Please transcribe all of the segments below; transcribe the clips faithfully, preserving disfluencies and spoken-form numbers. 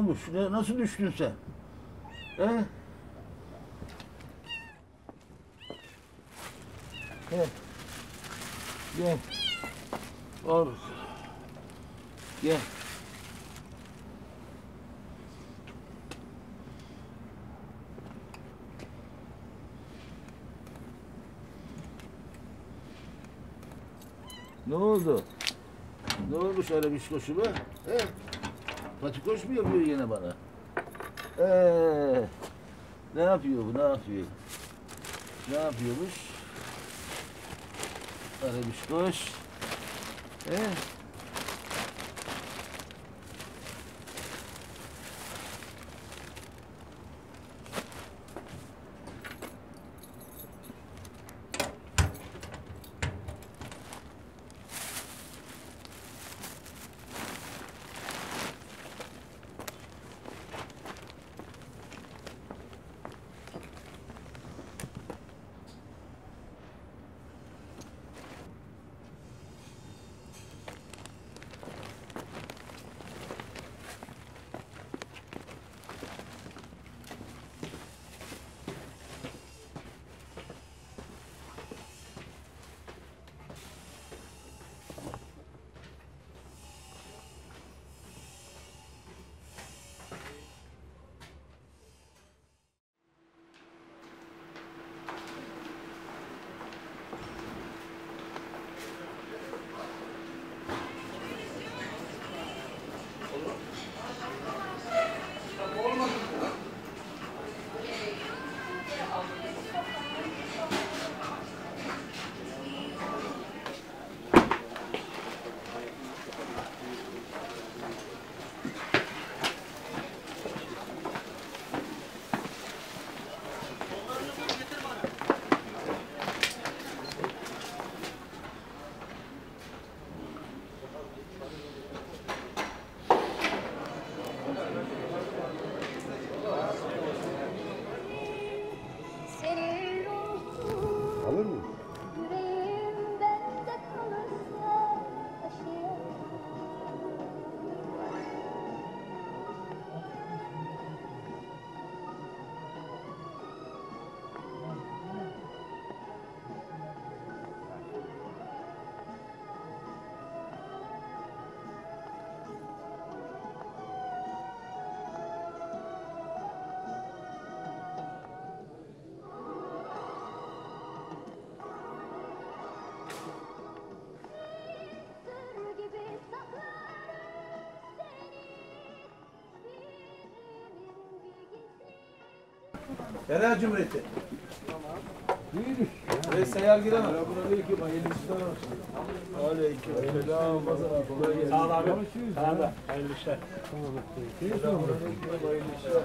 olmuş? Ne, nasıl düştün sen? He? He. Gel. Or. Gel. Ne oldu? Ne olmuş öyle biskoşuma? He? Patikoş mu yapıyor yine bana? Ee, ne yapıyor bu? Ne yapıyor? Ne yapıyormuş? Arabişkoş. He? Alır mı? Yerel Cumhuriyeti. Buyurun. Buraya seyyar giremem. Selamünaleyküm. Hayırlı işler olsun. Aleyküm. Selam. Kolay gelsin. Sağ ol abi. Sağ ol. Hayırlı işler. Selamünaleyküm. Hayırlı işler.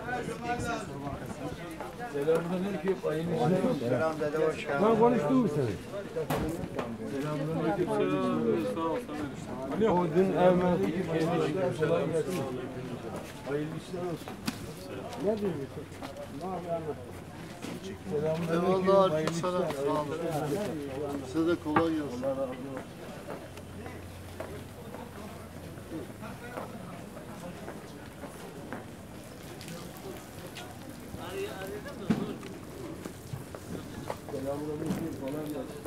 Selamünaleyküm. Hayırlı işler olsun. Selam dede, hoş geldin. Ben konuştum mu seni? Selamünaleyküm. Sağ ol. O dün evvel Hayırlı işler. Kolay gelsin. Hayırlı işler olsun. ne diyorsun? Ne yapıyorsun? Selamünaleyküm. Eyvallah, Hayırlı işler. aleykümselam. Sağ olun. Size de kolay gelsin. Allah razı olsun. Selamünaleyküm. Kolay gelsin.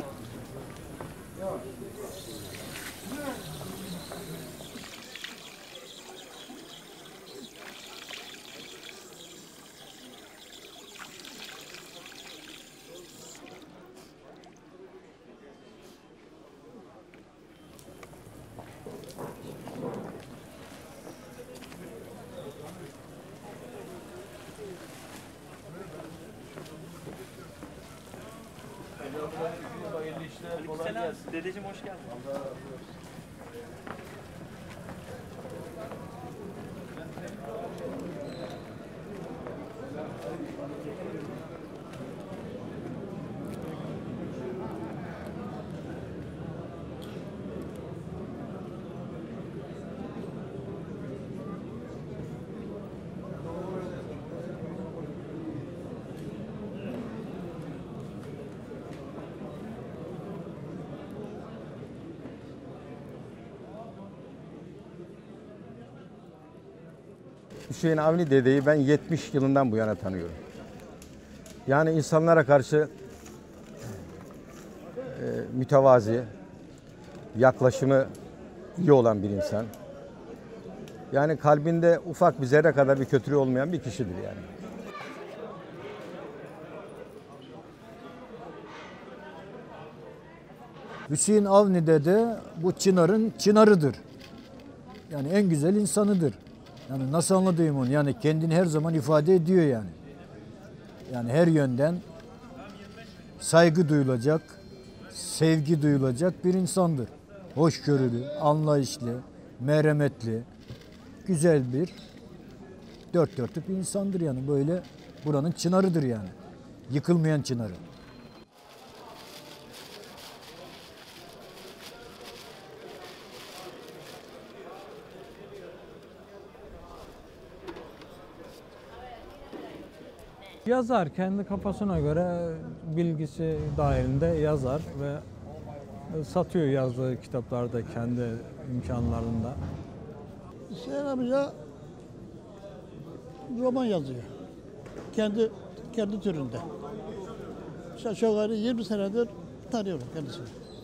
Selamünaleyküm. Hayırlı işler. Kolay gelsin. Dedeciğim hoş geldin. Allah razı olsun. Hüseyin Avni dedeyi ben yetmiş yılından bu yana tanıyorum. Yani insanlara karşı e, mütevazi, yaklaşımı iyi olan bir insan. Yani kalbinde ufak bir zerre kadar bir kötülüğü olmayan bir kişidir yani. Hüseyin Avni dede bu Çınar'ın Çınarıdır. Yani en güzel insanıdır. Yani nasıl anlatayım onu? Yani kendini her zaman ifade ediyor yani. Yani her yönden saygı duyulacak, sevgi duyulacak bir insandır. Hoşgörülü, anlayışlı, merhametli, güzel bir dört dörtlük bir insandır yani. Böyle buranın Çınarıdır yani. Yıkılmayan Çınarı. Yazar, kendi kafasına göre bilgisi dahilinde yazar ve satıyor yazdığı kitaplarda kendi imkanlarında. Hüseyin amca roman yazıyor. Kendi kendi türünde. Aşağı yukarı yirmi senedir tanıyorum kendisini.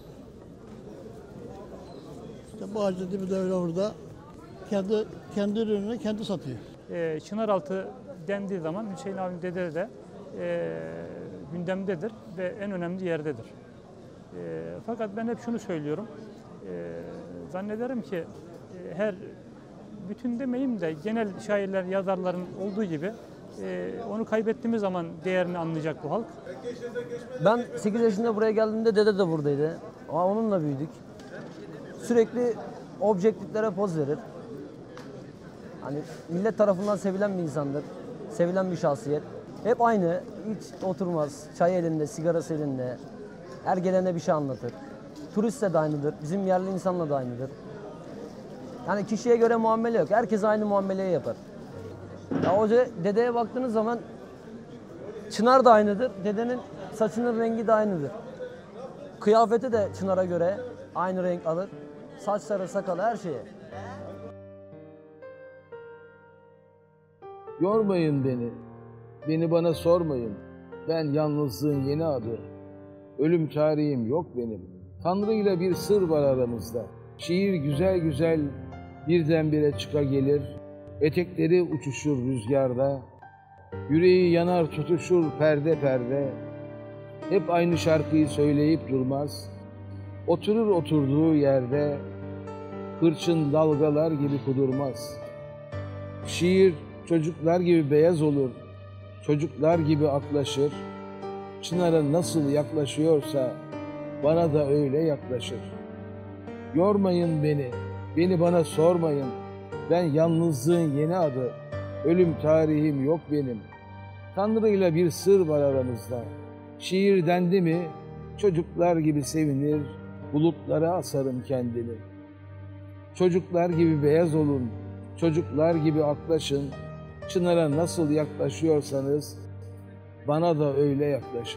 İşte bu ağacın dibinde öyle orada kendi kendi ürününü kendi satıyor. Ee, Çınaraltı dendiği zaman Hüseyin Avni dede de e, gündemdedir ve en önemli yerdedir. E, fakat ben hep şunu söylüyorum, e, zannederim ki e, her, bütün demeyeyim de genel şairler, yazarların olduğu gibi e, onu kaybettiğimiz zaman değerini anlayacak bu halk. Ben sekiz yaşında buraya geldiğimde dede de buradaydı. Ama onunla büyüdük. Sürekli objektiflere poz verir. Hani millet tarafından sevilen bir insandır. Sevilen bir şahsiyet. Hep aynı, hiç oturmaz. Çay elinde, sigarası elinde. Her gelene bir şey anlatır. Turistle de aynıdır, bizim yerli insanla da aynıdır. Yani kişiye göre muamele yok. Herkes aynı muameleyi yapar. Ya o dedeye baktığınız zaman Çınar da aynıdır. Dedenin saçının rengi de aynıdır. Kıyafeti de Çınar'a göre aynı renk alır. Saçları, sakalı, her şeye. Yormayın beni, beni bana sormayın. Ben yalnızlığın yeni adı. Ölüm tarihim yok benim. Tanrı ile bir sır var aramızda. Şiir güzel güzel birdenbire çıka gelir. Etekleri uçuşur rüzgarda. Yüreği yanar tutuşur perde perde. Hep aynı şarkıyı söyleyip durmaz. Oturur oturduğu yerde. Hırçın dalgalar gibi kudurmaz. Şiir çocuklar gibi beyaz olur, çocuklar gibi aklaşır. Çınar'a nasıl yaklaşıyorsa bana da öyle yaklaşır. Yormayın beni, beni bana sormayın. Ben yalnızlığın yeni adı, ölüm tarihim yok benim. Tanrı'yla bir sır var aramızda. Şiir dendi mi çocuklar gibi sevinir, bulutlara asarım kendini. Çocuklar gibi beyaz olun, çocuklar gibi aklaşın. Çınar'a nasıl yaklaşıyorsanız bana da öyle yaklaşın.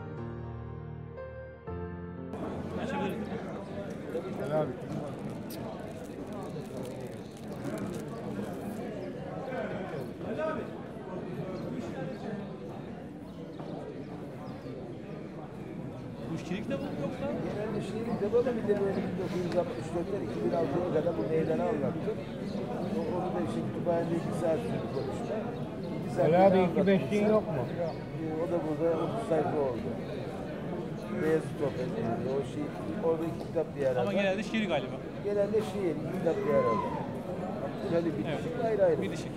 Bu şiirlik de mi yoksa? Genelde şiirlik de böyle bir de böyle bin dokuz yüz altmış dört'ten iki bin altıya kadar bu meydana anlattı. Onu da işte kütüphanede iki saat sürdü konuşma. Ali abi iki beşliğin yok mu? O da burada otuz sayfa oldu. Beyazıt Opet'inde o şiir, orada iki kitap bir arada. Ama genelde şiir galiba. Genelde şiir, iki kitap bir arada. Şöyle bitişik evet. Ayrı ayrı. Bitişik.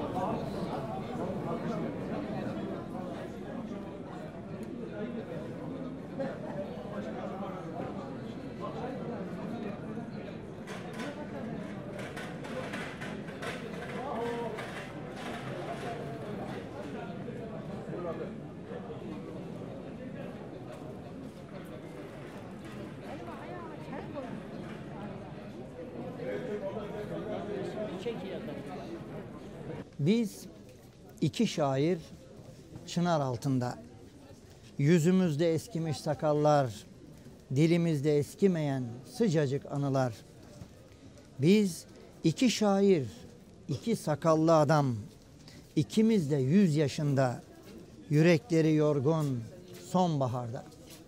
Biz iki şair çınar altında. Yüzümüzde eskimiş sakallar, dilimizde eskimeyen sıcacık anılar. Biz iki şair iki sakallı adam, ikimiz de yüz yaşında, yürekleri yorgun sonbaharda.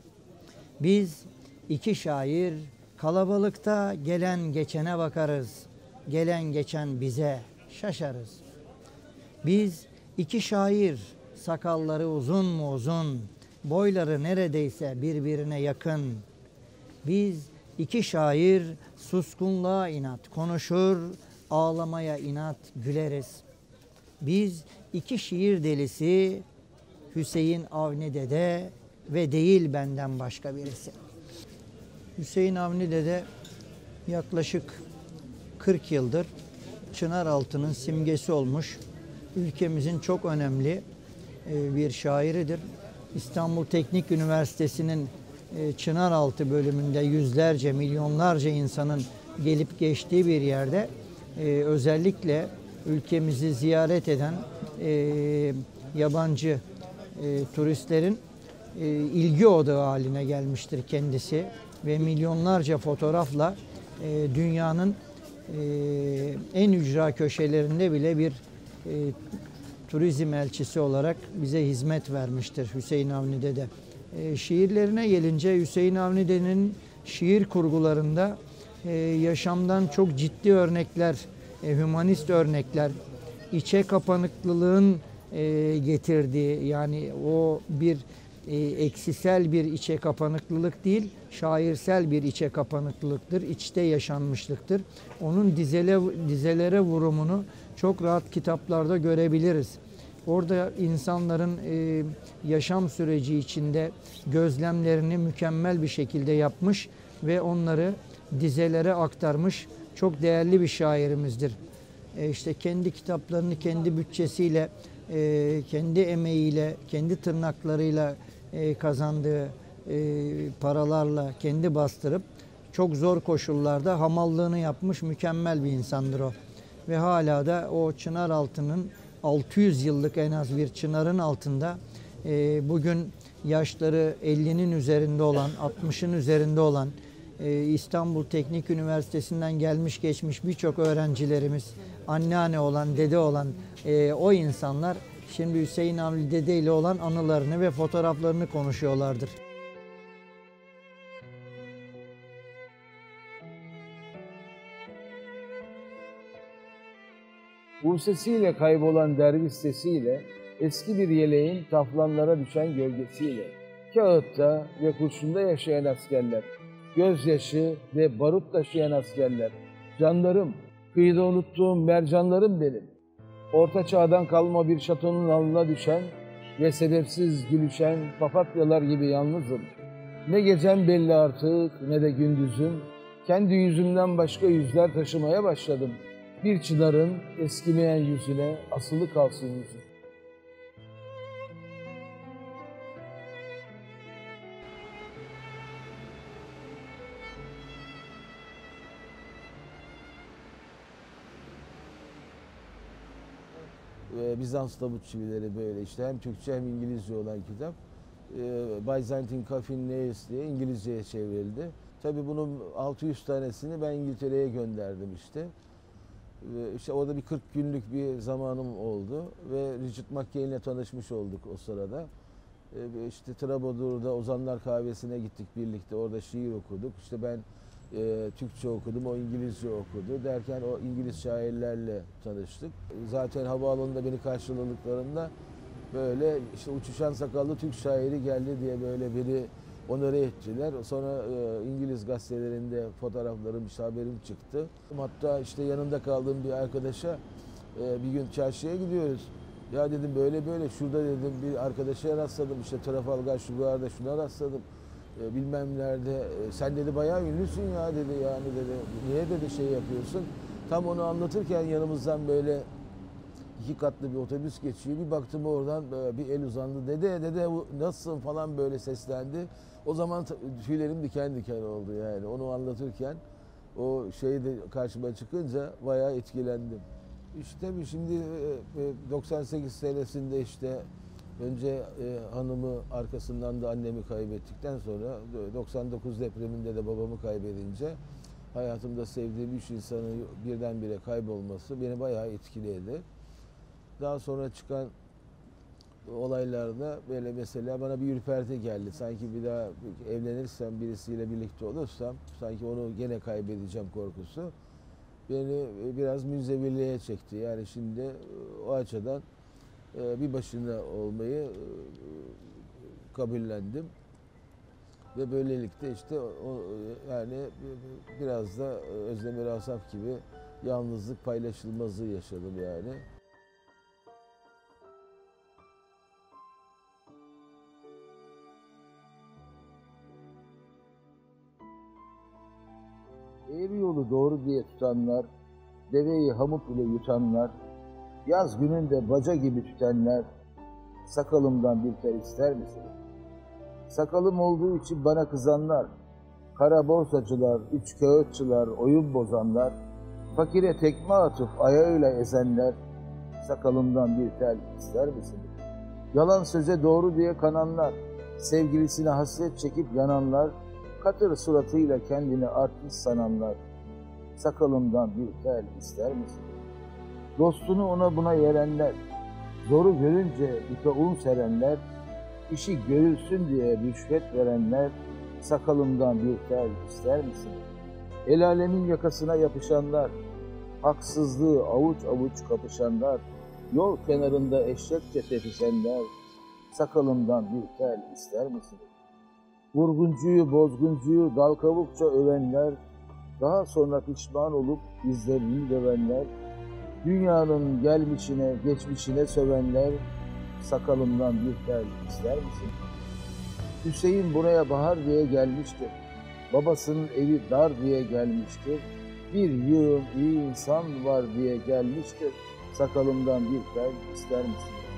Biz iki şair kalabalıkta gelen geçene bakarız, gelen geçen bize şaşarız. Biz iki şair, sakalları uzun mu uzun, boyları neredeyse birbirine yakın. Biz iki şair suskunluğa inat konuşur, ağlamaya inat güleriz. Biz iki şiir delisi, Hüseyin Avni Dede ve değil benden başka birisi. Hüseyin Avni Dede yaklaşık kırk yıldır Çınaraltı'nın simgesi olmuş, ülkemizin çok önemli bir şairidir. İstanbul Teknik Üniversitesi'nin Çınaraltı bölümünde yüzlerce, milyonlarca insanın gelip geçtiği bir yerde özellikle ülkemizi ziyaret eden yabancı turistlerin ilgi odağı haline gelmiştir kendisi ve milyonlarca fotoğrafla dünyanın en ücra köşelerinde bile bir turizm elçisi olarak bize hizmet vermiştir Hüseyin Avni Dede. E, şiirlerine gelince Hüseyin Avni Dede'nin şiir kurgularında e, yaşamdan çok ciddi örnekler, e, hümanist örnekler, içe kapanıklılığın e, getirdiği, yani o bir e, eksisel bir içe kapanıklılık değil, şairsel bir içe kapanıklılıktır, içte yaşanmışlıktır. Onun dizele, dizelere vurumunu çok rahat kitaplarda görebiliriz. Orada insanların e, yaşam süreci içinde gözlemlerini mükemmel bir şekilde yapmış ve onları dizelere aktarmış çok değerli bir şairimizdir. E, işte kendi kitaplarını kendi bütçesiyle, e, kendi emeğiyle, kendi tırnaklarıyla e, kazandığı e, paralarla kendi bastırıp çok zor koşullarda hamallığını yapmış mükemmel bir insandır o. Ve hala da o Çınaraltı'nın altı yüz yıllık en az bir çınarın altında e, bugün yaşları ellinin üzerinde olan, altmışın üzerinde olan e, İstanbul Teknik Üniversitesi'nden gelmiş geçmiş birçok öğrencilerimiz, anneanne olan, dede olan e, o insanlar şimdi Hüseyin Avni Dede ile olan anılarını ve fotoğraflarını konuşuyorlardır. Bursesiyle kaybolan derviş sesiyle, eski bir yeleğin taflanlara düşen gölgesiyle, kağıtta ve kurşunda yaşayan askerler, gözyaşı ve barut taşıyan askerler, canlarım, kıyıda unuttuğum mercanlarım benim. Orta çağdan kalma bir şatonun alnına düşen ve sebepsiz gülüşen papatyalar gibi yalnızım. Ne gecem belli artık ne de gündüzüm, kendi yüzümden başka yüzler taşımaya başladım. Bir çınarın eskimeyen yüzüne asılı kalsın yüzüm. Bizans tabut çivileri böyle işte hem Türkçe hem İngilizce olan kitap. Byzantine Coffin Nails diye İngilizceye çevrildi. Tabii bunun altı yüz tanesini ben İngiltere'ye gönderdim işte. İşte orada bir kırk günlük bir zamanım oldu ve Richard McCain ile tanışmış olduk o sırada. İşte Trabadur'da Ozanlar Kahvesi'ne gittik birlikte, orada şiir okuduk. İşte ben e, Türkçe okudum, o İngilizce okudu. Derken o İngiliz şairlerle tanıştık. Zaten havaalanında beni karşıladıklarında böyle işte uçuşan sakallı Türk şairi geldi diye böyle biri onore ettiler. Sonra e, İngiliz gazetelerinde fotoğraflarım, işte haberim çıktı. Hatta işte yanında kaldığım bir arkadaşa e, bir gün çarşıya gidiyoruz. Ya dedim böyle böyle şurada dedim bir arkadaşa rastladım, işte Trafalgar Square'da şuna rastladım. E, bilmem nerede. E, sen dedi bayağı ünlüsün ya dedi, yani dedi. Niye dedi şey yapıyorsun? Tam onu anlatırken yanımızdan böyle iki katlı bir otobüs geçiyor. Bir baktım oradan bir el uzandı. Dede dede nasılsın falan böyle seslendi. O zaman tüylerim diken diken oldu yani. Onu anlatırken o şey de karşıma çıkınca bayağı etkilendim. İşte şimdi doksan sekiz senesinde işte önce hanımı, arkasından da annemi kaybettikten sonra doksan dokuz depreminde de babamı kaybedince hayatımda sevdiğim üç insanın birdenbire kaybolması beni bayağı etkiledi. Daha sonra çıkan olaylarda böyle mesela bana bir ürperti geldi. Sanki bir daha evlenirsem, birisiyle birlikte olursam sanki onu gene kaybedeceğim korkusu beni biraz münzevirliğe çekti. Yani şimdi o açıdan bir başına olmayı kabullendim. Ve böylelikle işte o, yani biraz da Özdemir Asaf gibi yalnızlık paylaşılmazı yaşadım yani. Eğri yolu doğru diye tutanlar, deveyi hamut ile yutanlar, yaz gününde baca gibi tütenler, sakalımdan bir ter ister misin? Sakalım olduğu için bana kızanlar, kara borsacılar, üç kağıtçılar, oyun bozanlar, fakire tekme atıp ayağıyla ezenler, sakalımdan bir tel ister misin? Yalan söze doğru diye kananlar, sevgilisine hasret çekip yananlar, katır suratıyla kendini artist sananlar, sakalımdan bir tel ister misin? Dostunu ona buna yerenler, zoru görünce ipe un serenler, işi görülsün diye rüşvet verenler, sakalımdan bir tel ister misin? El alemin yakasına yapışanlar, haksızlığı avuç avuç kapışanlar, yol kenarında eşekçe tepişenler, sakalımdan bir tel ister misin? Vurguncuyu, bozguncuyu dal kavukça övenler, daha sonra pişman olup izlerini dövenler, dünyanın gelmişine, geçmişine sövenler, sakalımdan bir tel ister misin? Hüseyin buraya bahar diye gelmiştir. Babasının evi dar diye gelmiştir. Bir yığın iyi insan var diye gelmiştir. Sakalımdan bir tel ister misin?